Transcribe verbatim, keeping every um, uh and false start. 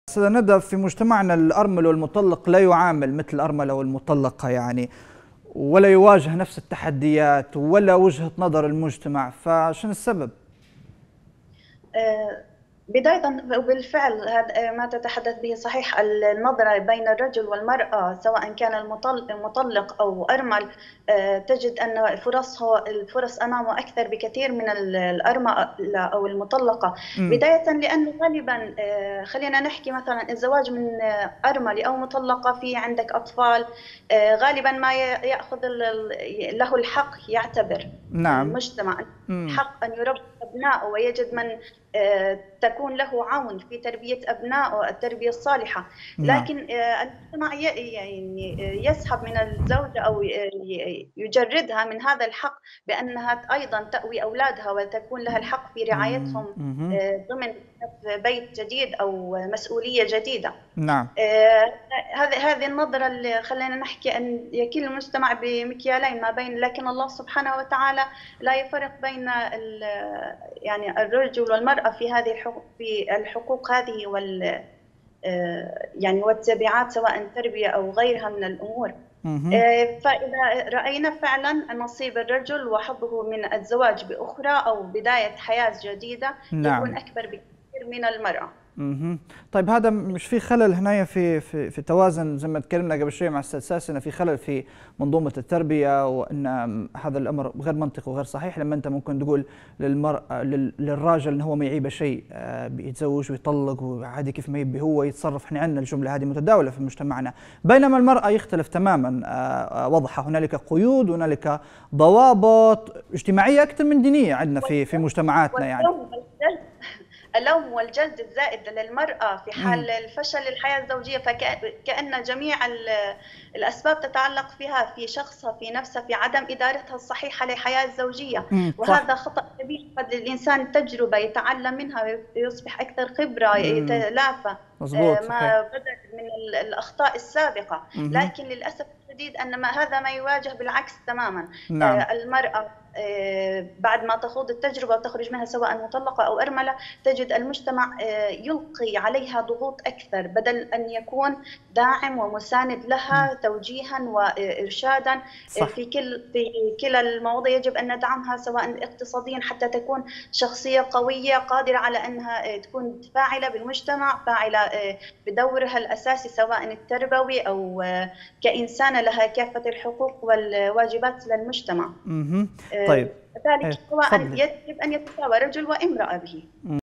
سنبدأ في مجتمعنا الأرمل والمطلق لا يعامل مثل الأرملة والمطلقة يعني، ولا يواجه نفس التحديات ولا وجهة نظر المجتمع، فشنو السبب؟ آه، بداية وبالفعل هذا ما تتحدث به صحيح. النظرة بين الرجل والمرأة سواء كان المطل- المطلق أو أرمل، آه، تجد أن فرصه الفرص أمامه أكثر بكثير من ال- الأرملة أو المطلقة. امم بداية لأنه غالبا، آه، خلينا نحكي مثلا الزواج من آه، أرملة أو مطلقة، في عندك أطفال، آه، غالبا ما ي- يأخذ ال- ال- له الحق، يعتبر نعم. المجتمع امم حق أن يربي أبنائه ويجد من آه، تكون له عون في تربية أبنائه التربية الصالحة. نعم. لكن آه، المجتمع ي- يعني آه، يسحب من الزوجة أو ي- يجردها من هذا الحق، بأنها أيضا تأوي أولادها وتكون لها الحق في رعايتهم امم آه، ضمن بيت جديد أو مسؤولية جديدة. نعم. آه، هذه هذه النظرة اللي خلينا نحكي أن يكيل المجتمع بمكيالين ما بين، لكن الله سبحانه وتعالى لا يفرق بين ال- يعني الرجل والمرأة في هذه الحقوق، في الحقوق هذه وال آه، يعني والتبعات سواء تربية أو غيرها من الأمور. امم آه، فإذا رأينا فعلا نصيب الرجل وحظه من الزواج بأخرى أو بداية حياة جديدة يكون نعم. أكبر بكثير من المرأة. اها. طيب هذا مش في خلل هنا في في في توازن زي ما تكلمنا قبل شوي مع استاذ ساسي، انه في خلل في منظومه التربيه، وان هذا الامر غير منطقي وغير صحيح لما انت ممكن تقول للمراه لل- للراجل انه هو ما يعيبه شيء، آه، بيتزوج ويطلق وعادي كيف ما يبي هو يتصرف. احنا عندنا الجمله هذه متداوله في مجتمعنا، بينما المراه يختلف تماما، آه، آه، وضحها هنالك قيود، هنالك ضوابط اجتماعيه اكثر من دينيه عندنا في في مجتمعاتنا يعني. واللوم والجلد اللوم والجلد الزائد للمرأة في امم حال الفشل الحياة الزوجية، فكأن جميع ال- الأسباب تتعلق فيها، في شخصها، في نفسها، في عدم إدارتها الصحيحة للحياة الزوجية. امم صح. وهذا خطأ كبير. قد الإنسان تجربة يتعلم منها ويصبح أكثر خبرة، امم يتلافى مظبوط آه، صحيح. ما بدأ من ال- الأخطاء السابقة. اها. لكن للأسف الشديد أن ما هذا ما يواجه بالعكس تماما. نعم. آه، المرأة آه، بعد ما تخوض التجربة وتخرج منها سواء مطلقة أو أرملة، تجد المجتمع آه، يلقي عليها ضغوط أكثر، بدل أن يكون داعم ومساند مم. لها توجيها وإرشادا. آه، صح. في كل في كلا المواضيع يجب أن ندعمها سواء اقتصاديا حتى تكون شخصية قوية قادرة على أنها آه، تكون فاعلة بالمجتمع، فاعلة آه، بدورها الأساسي سواء التربوي أو آه، كإنسانة لها كافة الحقوق والواجبات للمجتمع. اها. آه، طيب. ذلك ايه سواء تفضلي. يجب أن يتساوى رجل وامرأة به.